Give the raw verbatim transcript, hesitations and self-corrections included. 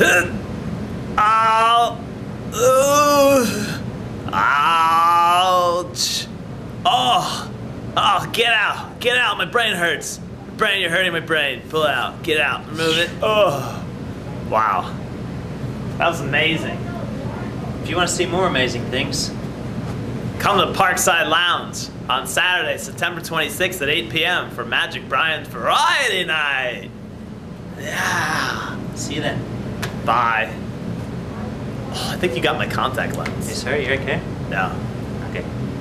Ow! Ugh. Ouch! Oh! Oh, get out! Get out! My brain hurts! Brain, you're hurting my brain. Pull it out. Get out. Remove it. Oh! Wow. That was amazing. If you want to see more amazing things, come to Parkside Lounge on Saturday, September twenty-sixth at eight p m for Magic Brian's Variety Night. Yeah. See you then. Bye. Oh, I think you got my contact lens. Hey, sir, you okay? No. Okay.